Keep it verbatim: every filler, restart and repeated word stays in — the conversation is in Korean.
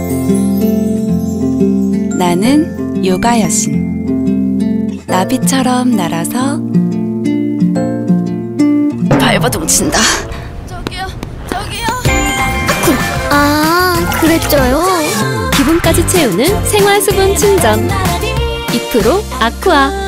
나는 요가 여신. 나비처럼 날아서 발버둥 친다. 저기요, 저기요. 아, 그랬죠요. 기분까지 채우는 생활수분 충전. 이 프로 아쿠아.